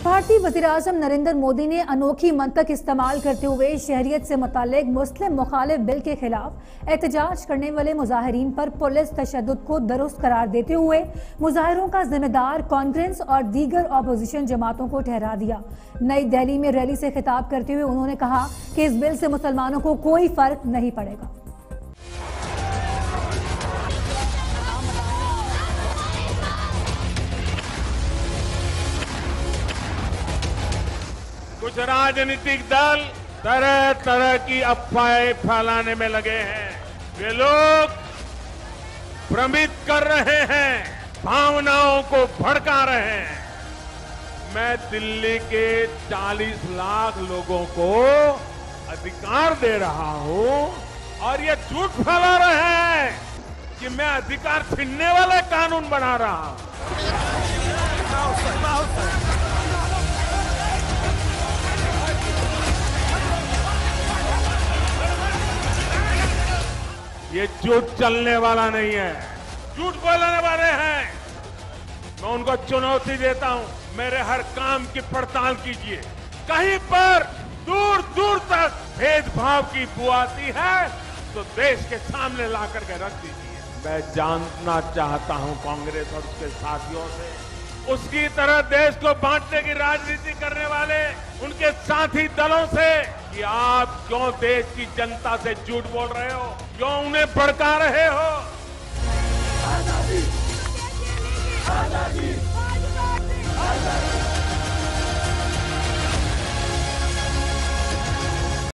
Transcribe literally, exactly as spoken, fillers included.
भारतीय वज़ीर-ए-आज़म नरेंद्र मोदी ने अनोखी मंतक इस्तेमाल करते हुए शहरियत से मुताल्लिक मुस्लिम मुखालिफ बिल के खिलाफ एहतजाज करने वाले मुजाहिरीन पर पुलिस तशद्दुद को दुरुस्त करार देते हुए मुजाहिरों का जिम्मेदार कांग्रेस और दीगर अपोजिशन जमातों को ठहरा दिया। नई दिल्ली में रैली से खिताब करते हुए उन्होंने कहा कि इस बिल से मुसलमानों को कोई फर्क नहीं पड़ेगा। कुछ राजनीतिक दल तरह तरह की अफवाहें फैलाने में लगे हैं। वे लोग भ्रमित कर रहे हैं, भावनाओं को भड़का रहे हैं। मैं दिल्ली के चालीस लाख लोगों को अधिकार दे रहा हूं और ये झूठ फैला रहे हैं कि मैं अधिकार छीनने वाला कानून बना रहा हूं। ये झूठ चलने वाला नहीं है, झूठ बोलने वाले हैं। मैं उनको चुनौती देता हूं, मेरे हर काम की पड़ताल कीजिए। कहीं पर दूर दूर तक भेदभाव की बू आती है तो देश के सामने ला करके रख दीजिए। मैं जानना चाहता हूं कांग्रेस और उसके साथियों से, उसकी तरह देश को बांटने की राजनीति करने वाले उनके साथी दलों से, कि आप क्यों देश की जनता से झूठ बोल रहे हो, क्यों उन्हें भड़का रहे हो। आजादी, आजादी, आजादी, आजादी।